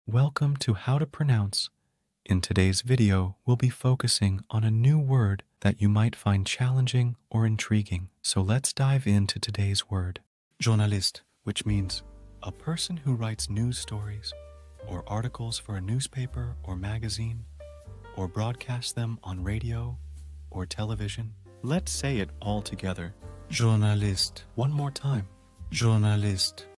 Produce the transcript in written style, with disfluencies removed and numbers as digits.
Welcome to How to Pronounce. In today's video, we'll be focusing on a new word that you might find challenging or intriguing. So let's dive into today's word. Journalist, which means a person who writes news stories or articles for a newspaper or magazine or broadcasts them on radio or television. Let's say it all together. Journalist. One more time. Journalist.